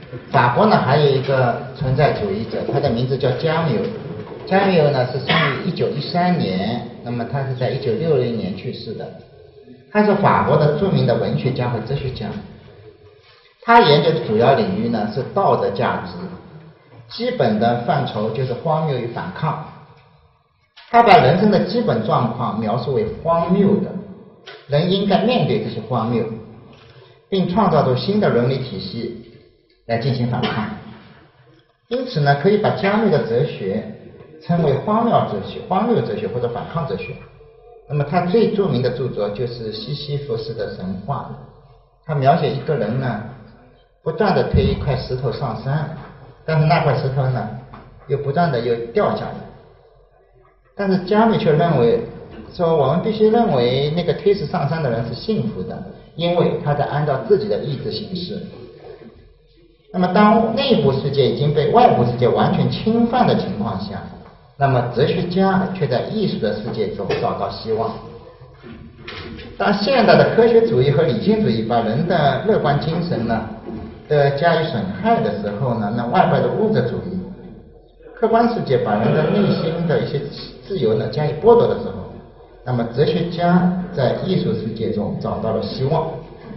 法国呢还有一个存在主义者，他的名字叫加缪。加缪呢是生于1913年，那么他是在1960年去世的。他是法国的著名的文学家和哲学家。他研究的主要领域呢是道德价值，基本的范畴就是荒谬与反抗。他把人生的基本状况描述为荒谬的，人应该面对这些荒谬，并创造出新的伦理体系来进行反抗。因此呢，可以把加缪的哲学称为荒谬哲学或者反抗哲学。那么他最著名的著作就是西西弗斯的神话。他描写一个人呢不断的推一块石头上山，但是那块石头呢又不断的又掉下来。但是加缪却认为说，我们必须认为那个推石上山的人是幸福的，因为他在按照自己的意志行事。那么当内部世界已经被外部世界完全侵犯的情况下，那么哲学家却在艺术的世界中找到希望。当现代的科学主义和理性主义把人的乐观精神呢加以损害的时候呢，那外在的物质主义、客观世界把人的内心的一些自由呢加以剥夺的时候，那么哲学家在艺术世界中找到了希望。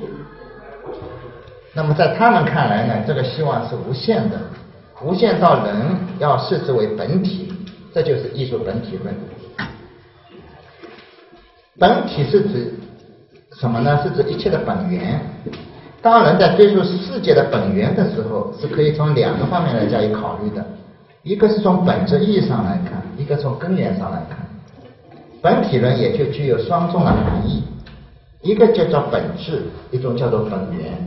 那么在他们看来呢，这个希望是无限的，无限到人要视之为本体，这就是艺术本体论。本体是指什么呢？是指一切的本源。当人在追溯世界的本源的时候，是可以从两个方面来加以考虑的，一个是从本质意义上来看，一个从根源上来看。本体论也就具有双重的含义，一个就叫本质，一种叫做本源。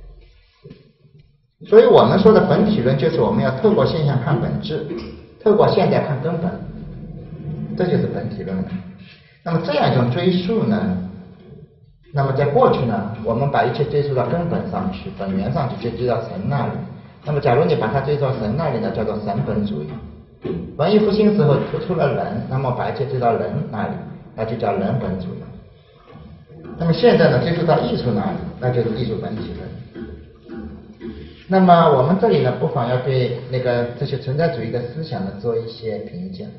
所以我们说的本体论，就是我们要透过现象看本质，透过现在看根本，这就是本体论了。那么这样一种追溯呢，那么在过去呢，我们把一切追溯到根本上去，本源上去，就追到神那里。那么假如你把它追到神那里呢，叫做神本主义。文艺复兴时候突出了人，那么把一切追到人那里，那就叫人本主义。那么现在呢，追溯到艺术那里，那就是艺术本体论。那么我们这里呢，不妨要对这些存在主义的思想呢做一些评价。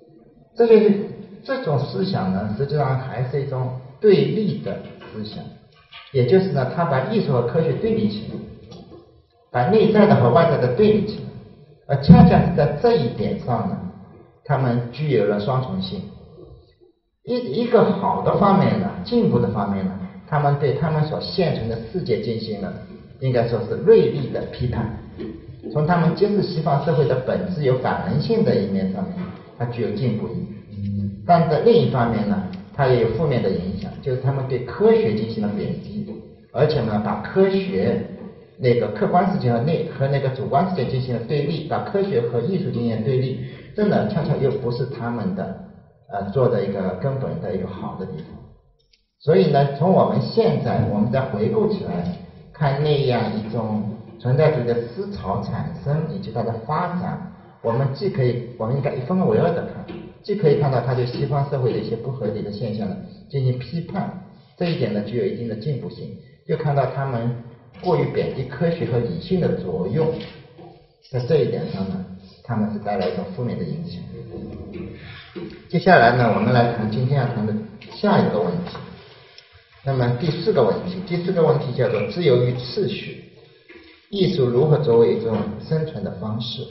这种思想呢，实际上还是一种对立的思想，也就是呢，它把艺术和科学对立起来，把内在的和外在的对立起来，而恰恰是在这一点上呢，他们具有了双重性。一个好的方面呢，进步的方面呢，他们对他们所现存的世界进行了应该说是锐利的批判，从他们揭示西方社会的本质有反人性的一面上面，它具有进步意义。但在另一方面呢，它也有负面的影响，就是他们对科学进行了贬低，而且呢，把科学客观世界和主观世界进行了对立，把科学和艺术进行了对立，这呢恰恰又不是他们的做的一个根本的一个好的地方。所以呢，从我们现在我们再回顾起来看那样一种存在主义的思潮产生以及它的发展，我们应该一分为二的看，既可以看到它对西方社会的一些不合理的现象呢进行批判，这一点呢具有一定的进步性，又看到他们过于贬低科学和理性的作用，在这一点上呢，他们是带来一种负面的影响。接下来呢，我们来谈今天要谈的下一个问题。那么第四个问题叫做自由与秩序，艺术如何作为一种生存的方式。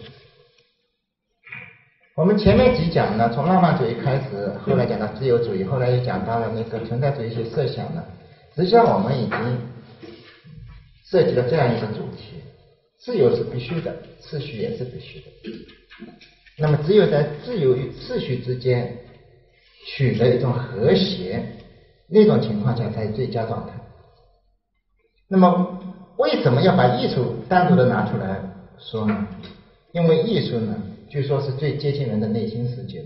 我们前面几讲呢，从浪漫主义开始，后来讲到自由主义，后来又讲到了存在主义一些设想呢，实际上我们已经涉及了这样一个主题：自由是必须的，秩序也是必须的。那么只有在自由与秩序之间取得一种和谐，那种情况下才是最佳状态。那么为什么要把艺术单独的拿出来说呢？因为艺术呢，据说是最接近人的内心世界的。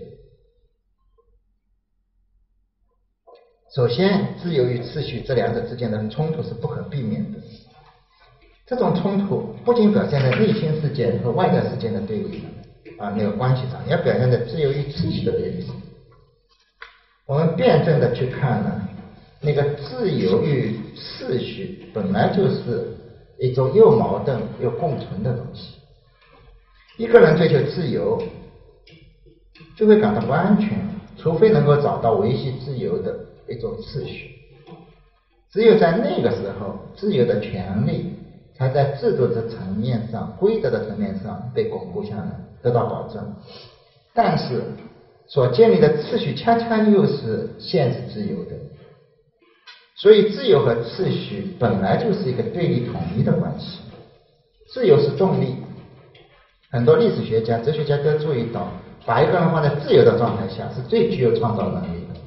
首先，自由与秩序这两者之间的冲突是不可避免的。这种冲突不仅表现在内心世界和外在世界的对立关系上，也表现在自由与秩序的对立上。我们辩证的去看呢，自由与秩序本来就是一种又矛盾又共存的东西。一个人追求自由，就会感到不安全，除非能够找到维系自由的一种秩序。只有在那个时候，自由的权利才在制度的层面上、规则的层面上被巩固下来，得到保证。但是所建立的秩序恰恰又是限制自由的，所以自由和秩序本来就是一个对立统一的关系。自由是动力，很多历史学家、哲学家都注意到，把一个人放在自由的状态下是最具有创造能力的。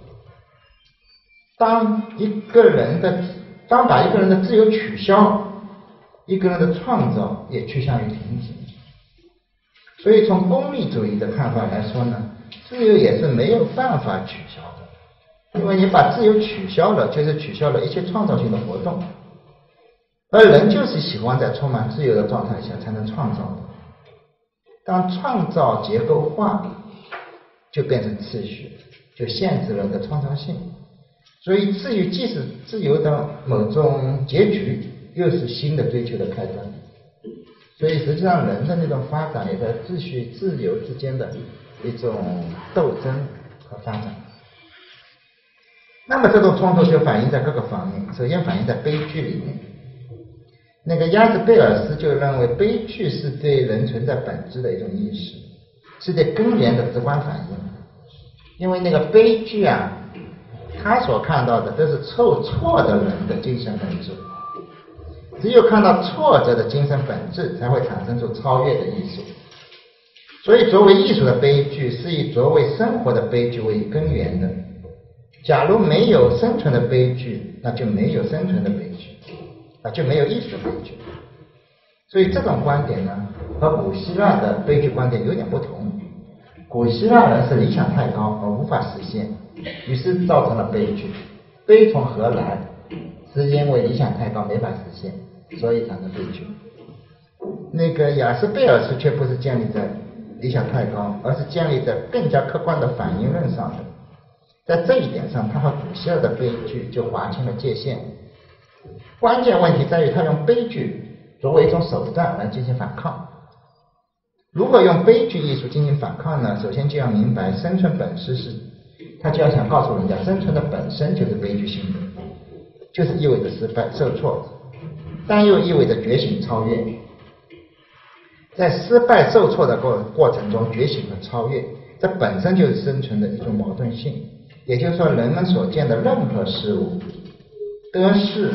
当把一个人的自由取消，一个人的创造也趋向于停止。所以从功利主义的看法来说呢，自由也是没有办法取消的，因为你把自由取消了，就是取消了一切创造性的活动，而人就是喜欢在充满自由的状态下才能创造的。当创造结构化，就变成秩序，就限制人的创造性。所以自由既是自由的某种结局，又是新的追求的开端。所以实际上人的那种发展也在秩序自由之间的一种斗争和发展。那么这种冲突就反映在各个方面，首先反映在悲剧里面。那个亚兹贝尔斯就认为悲剧是对人存在本质的一种意识，是对根源的直观反应。因为那个悲剧啊，他所看到的都是受挫的人的精神本质，只有看到挫折的精神本质，才会产生出超越的艺术。所以作为艺术的悲剧是以作为生活的悲剧为根源的。假如没有生存的悲剧，那就没有生存的悲剧，就没有艺术的悲剧。所以这种观点呢，和古希腊的悲剧观点有点不同。古希腊人是理想太高而无法实现，于是造成了悲剧。悲从何来？是因为理想太高没法实现，所以产生悲剧。那个亚斯贝尔斯却不是建立在理想太高，而是建立在更加客观的反应论上的。在这一点上，他和古希腊的悲剧就划清了界限。关键问题在于他用悲剧作为一种手段来进行反抗。如何用悲剧艺术进行反抗呢？首先就要明白生存本身是，他就要想告诉人家，生存的本身就是悲剧性的，就是意味着失败受挫，但又意味着觉醒超越。在失败受挫的过程中觉醒和超越，这本身就是生存的一种矛盾性。也就是说，人们所见的任何事物都是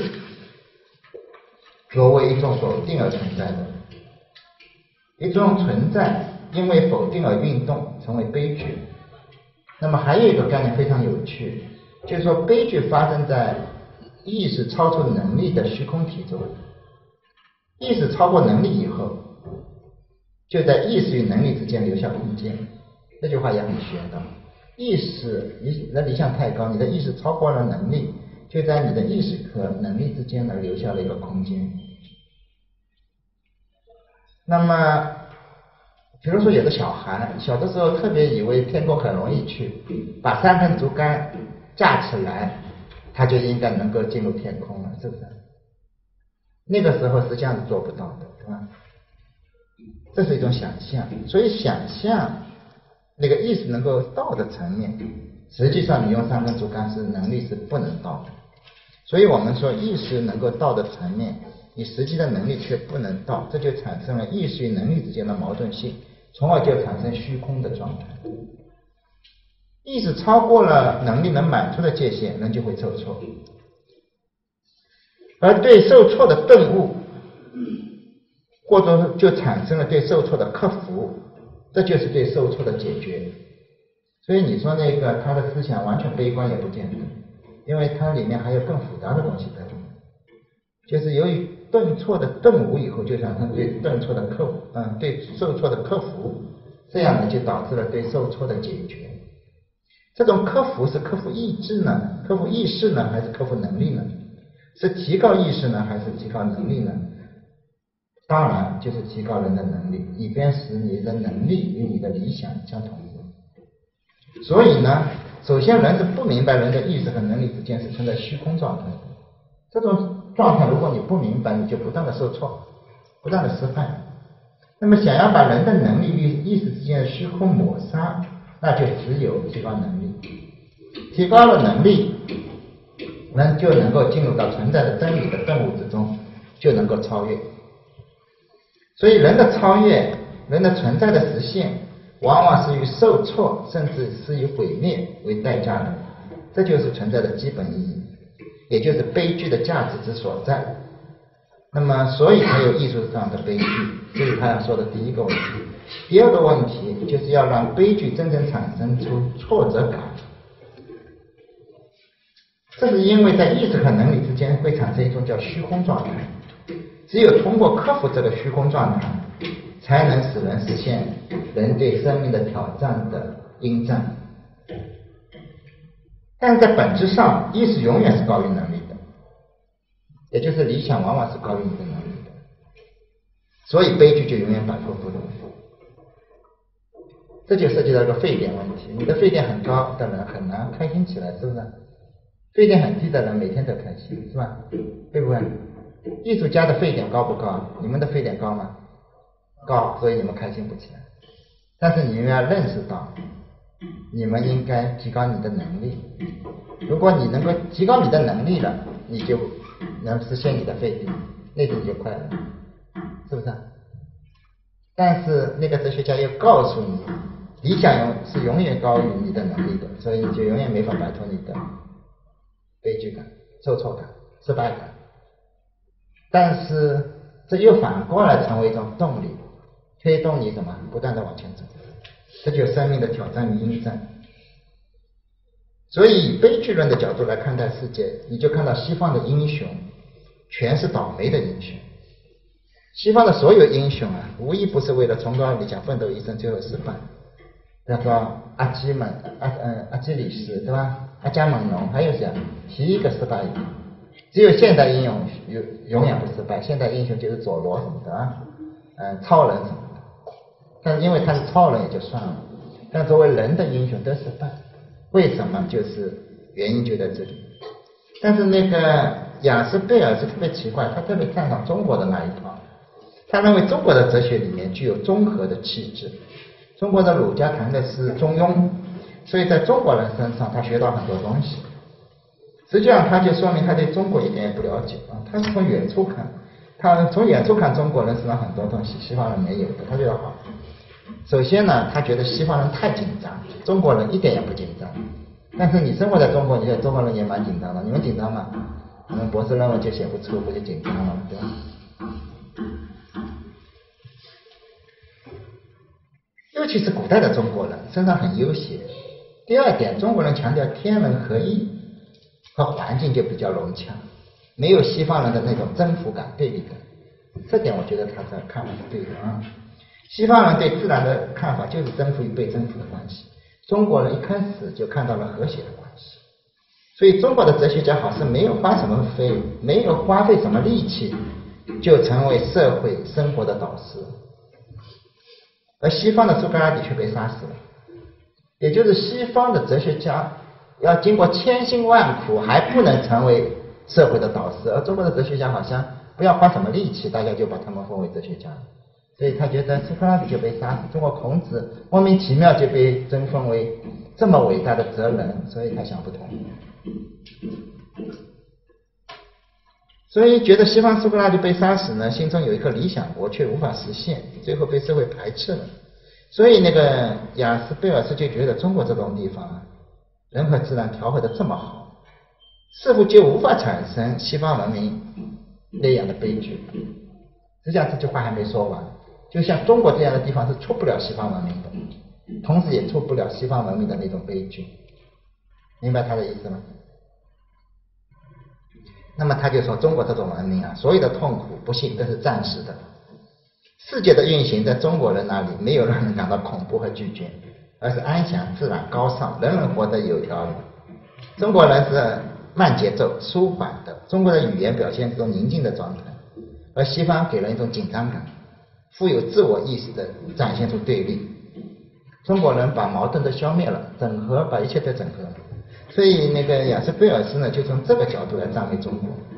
作为一种否定而存在的，一种存在因为否定而运动，成为悲剧。那么还有一个概念非常有趣，就是说悲剧发生在意识超出能力的虚空体中。意识超过能力以后，就在意识与能力之间留下空间。这句话也很玄的。意识，你的理想太高，你的意识超过了能力，就在你的意识和能力之间留下了一个空间。那么比如说有的小孩小的时候特别以为天空很容易去，把3根竹竿架起来，他就应该能够进入天空了，是不是？那个时候实际上是做不到的，对吧？这是一种想象。所以想象那个意识能够到的层面，实际上你用3根竹竿是能力是不能到的。所以我们说意识能够到的层面，你实际的能力却不能到，这就产生了意识与能力之间的矛盾性，从而就产生虚空的状态。意识超过了能力能满足的界限，人就会受挫，而对受挫的顿悟，或者说就产生了对受挫的克服，这就是对受挫的解决。所以你说那个他的思想完全悲观也不见得，因为它里面还有更复杂的东西在里面。就是由于顿挫的顿悟以后，就产生对顿挫的对受挫的克服，这样呢就导致了对受挫的解决。这种克服是克服意志呢，克服意识呢，还是克服能力呢？是提高意识呢，还是提高能力呢？当然就是提高人的能力，以便使你的能力与你的理想相统一。所以呢，首先人是不明白人的意识和能力之间是存在虚空状态的，这种状态，如果你不明白，你就不断的受挫，不断的失败。那么想要把人的能力与意识之间的虚空抹杀，那就只有提高能力。提高了能力，人就能够进入到存在的真理的顿悟之中，就能够超越。所以人的超越，人的存在的实现，往往是以受挫甚至是以毁灭为代价的。这就是存在的基本意义，也就是悲剧的价值之所在。那么所以才有艺术上的悲剧，这是他要说的第一个问题。第二个问题就是要让悲剧真正产生出挫折感。这是因为在意识和能力之间会产生一种叫虚空状态，只有通过克服这个虚空状态，才能使人实现人对生命的挑战的应战。但是在本质上，意识永远是高于能力的，也就是理想往往是高于你的能力的，所以悲剧就永远摆脱不了。这就涉及到一个沸点问题，你的沸点很高的人很难开心起来，是不是？沸点很低的人每天都开心，是吧？对不对？艺术家的沸点高不高？你们的沸点高吗？高，所以你们开心不起来。但是你们要认识到，你们应该提高你的能力。如果你能够提高你的能力了，你就能实现你的沸点，那时你就快乐，是不是？但是那个哲学家又告诉你，理想是永远高于你的能力的，所以你就永远没法摆脱你的悲剧感、受挫感、失败感。但是这又反过来成为一种动力，推动你什么不断的往前走。这就是生命的挑战与应战。所以以悲剧论的角度来看待世界，你就看到西方的英雄全是倒霉的英雄。西方的所有英雄啊，无一不是为了崇高理想奋斗一生，最后失败。比方说阿基里斯，对吧？阿伽门农，还有谁？提一个失败的。只有现代英雄永远不失败，现代英雄就是佐罗什么的啊，超人什么的。但因为他是超人也就算了，但作为人的英雄都失败，为什么？就是原因就在这里。但是那个雅斯贝尔是特别奇怪，他特别赞赏中国的那一套，他认为中国的哲学里面具有综合的气质。中国的儒家谈的是中庸，所以在中国人身上他学到很多东西。实际上他就说明他对中国一点也不了解啊，他是从远处看，他从远处看中国人身上很多东西西方人没有的，他觉得好。首先呢，他觉得西方人太紧张，中国人一点也不紧张。但是你生活在中国，你觉得中国人也蛮紧张的，你们紧张吗？你们博士论文就写不出，不就紧张了，对吧？尤其是古代的中国人身上很悠闲。第二点，中国人强调天人合一，和环境就比较融洽，没有西方人的那种征服感、对立感。这点我觉得他的看法是对的啊。西方人对自然的看法就是征服与被征服的关系，中国人一开始就看到了和谐的关系。所以中国的哲学家好像没有花费什么力气，就成为社会生活的导师。而西方的苏格拉底却被杀死了，也就是西方的哲学家要经过千辛万苦还不能成为社会的导师，而中国的哲学家好像不要花什么力气，大家就把他们封为哲学家。所以他觉得苏格拉底就被杀死，中国孔子莫名其妙就被征封为这么伟大的哲人，所以他想不通。所以觉得西方苏格拉底被杀死呢，心中有一个理想国却无法实现，最后被社会排斥了。所以那个雅斯贝尔斯就觉得中国这种地方人和自然调和的这么好，是否就无法产生西方文明那样的悲剧？实际上这句话还没说完，就像中国这样的地方是出不了西方文明的，同时也出不了西方文明的那种悲剧。明白他的意思吗？那么他就说中国这种文明所有的痛苦不幸都是暂时的，世界的运行在中国人那里没有让人感到恐怖和拒绝，而是安详自然高尚，人人活得有条理。中国人是慢节奏舒缓的，中国的语言表现这种宁静的状态，而西方给人一种紧张感，富有自我意识的展现出对立。中国人把矛盾都消灭了，整合，把一切都整合。所以那个雅斯贝尔斯呢，就从这个角度来赞美中国。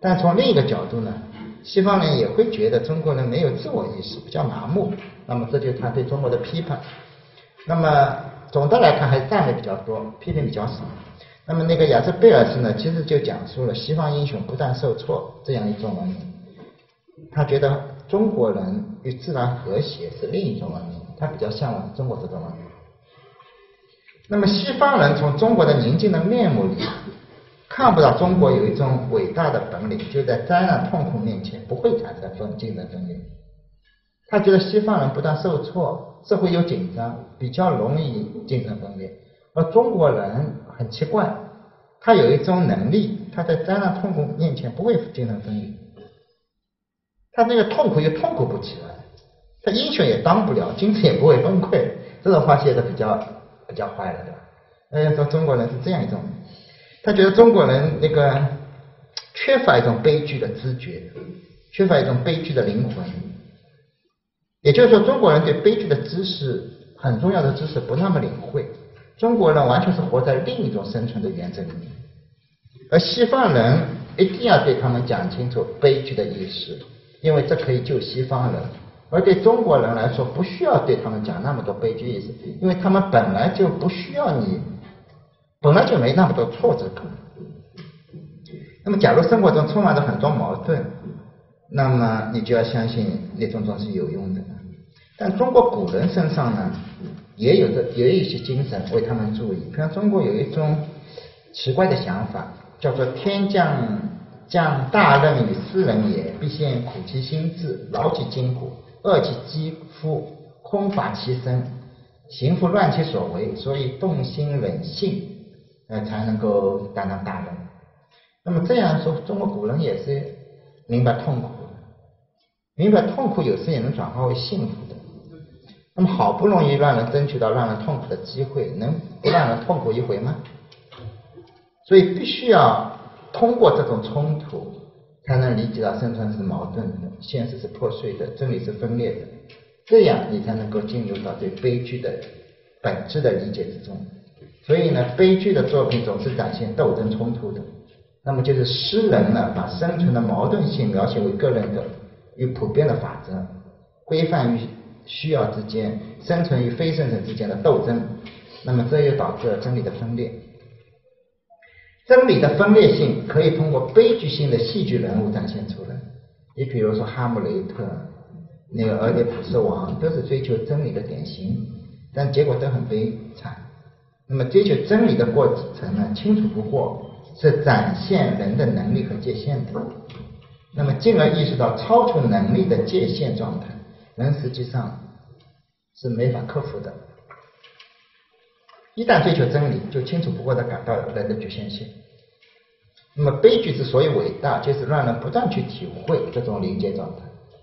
但从另一个角度呢，西方人也会觉得中国人没有自我意识，比较麻木。那么这就是他对中国的批判。那么总的来看还是赞美比较多，批评比较少。那么那个亚瑟贝尔斯呢，其实就讲述了西方英雄不断受挫这样一种文明。他觉得中国人与自然和谐是另一种文明，他比较向往中国这种文明。那么西方人从中国的宁静的面目里看不到中国有一种伟大的本领，就在灾难痛苦面前不会产生竞争分裂。他觉得西方人不断受挫，社会有紧张，比较容易竞争分裂，而中国人很奇怪，他有一种能力，他在灾难痛苦面前不会竞争分裂。他这个痛苦又痛苦不起来，他英雄也当不了，精神也不会崩溃。这种话写的比较坏了，对吧？说中国人是这样一种，他觉得中国人那个缺乏一种悲剧的知觉，缺乏一种悲剧的灵魂。也就是说，中国人对悲剧的知识，很重要的知识不那么领会。中国人完全是活在另一种生存的原则里面，而西方人一定要对他们讲清楚悲剧的意识，因为这可以救西方人。而对中国人来说，不需要对他们讲那么多悲剧意识，因为他们本来就不需要你，本来就没那么多挫折感。那么假如生活中充满着很多矛盾，那么你就要相信那种总是有用的。但中国古人身上呢，也有一些精神为他们注意。比方中国有一种奇怪的想法，叫做天降大任于斯人也，必先苦其心志，劳其筋骨，饿其肌肤，空乏其身，行拂乱其所为，所以动心忍性，才能够担当大任。那么这样说，中国古人也是明白痛苦的，明白痛苦有时也能转化为幸福的。那么好不容易让人争取到让人痛苦的机会，能不让人痛苦一回吗？所以必须要通过这种冲突，才能理解到生存是矛盾的，现实是破碎的，真理是分裂的，这样你才能够进入到对悲剧的本质的理解之中。所以呢，悲剧的作品总是展现斗争冲突的。那么就是诗人呢，把生存的矛盾性描写为个人的与普遍的法则，规范于需要之间，生存与非生存之间的斗争。那么这又导致了真理的分裂。真理的分裂性可以通过悲剧性的戏剧人物展现出来。你比如说哈姆雷特、那个俄狄浦斯王，都是追求真理的典型，但结果都很悲惨。那么追求真理的过程呢，清楚不过是展现人的能力和界限的。那么进而意识到超出能力的界限状态，人实际上是没法克服的。一旦追求真理，就清楚不过地感到人的局限性。那么悲剧之所以伟大，就是让人不断去体会这种临界状态。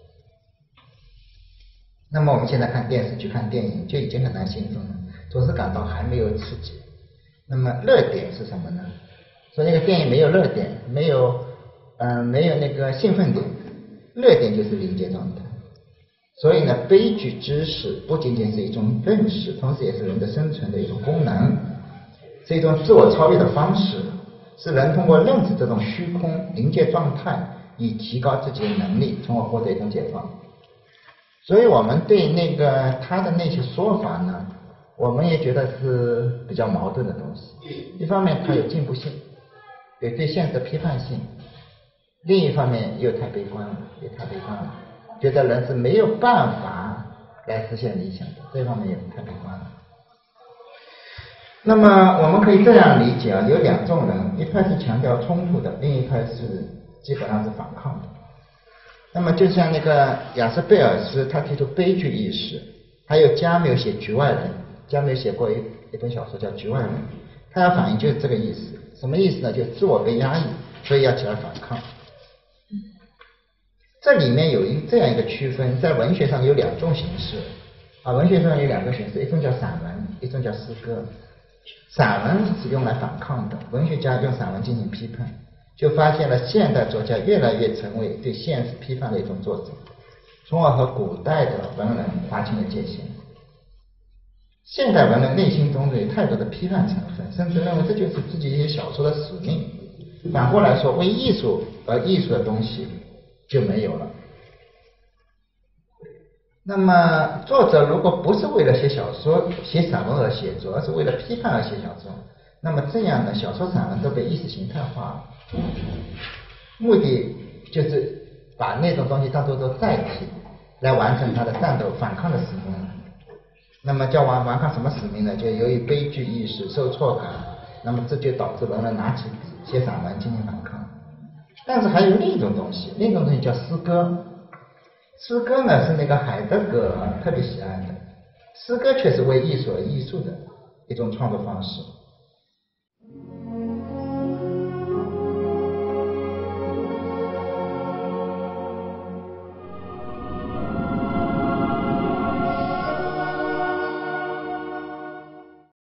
那么我们现在看电视、去看电影，就已经很难形容了，总是感到还没有刺激。那么热点是什么呢？说那个电影没有热点，没有那个兴奋点，热点就是临界状态。所以呢，悲剧知识不仅仅是一种认识，同时也是人的生存的一种功能，是一种自我超越的方式，是人通过认识这种虚空临界状态，以提高自己的能力，从而获得一种解放。所以我们对那个他的那些说法呢，我们也觉得是比较矛盾的东西。一方面它有进步性，有对现实的批判性，另一方面又太悲观了，觉得人是没有办法来实现理想的，这方面也太悲观了。那么我们可以这样理解啊，有两种人，一派是强调冲突的，另一派是基本上是反抗的。那么就像那个亚瑟贝尔斯，他提出悲剧意识，还有加缪写局外人，加缪写过一本小说叫《局外人》，他要反映就是这个意思。什么意思呢？就自我被压抑，所以要起来反抗。这里面有这样一个区分，在文学上有两种形式啊，文学上有两个形式，一种叫散文，一种叫诗歌。散文是用来反抗的，文学家用散文进行批判，就发现了现代作家越来越成为对现实批判的一种作者，从而和古代的文人划清了界限。现代文人内心中有太多的批判成分，甚至认为这就是自己一些小说的使命。 反过来说，为艺术而艺术的东西就没有了。那么作者如果不是为了写小说、写散文而写作，而是为了批判而写小说，那么这样的小说、散文都被意识形态化了，目的就是把那种东西当作做载体，来完成他的战斗、反抗的使命。那么叫完抗什么使命呢？就由于悲剧意识、受挫感，那么这就导致人们拿起笔写散文进行反抗。但是还有另一种东西，另一种东西叫诗歌。诗歌呢是那个海德格尔特别喜爱的，诗歌却是为艺术而艺术的一种创作方式。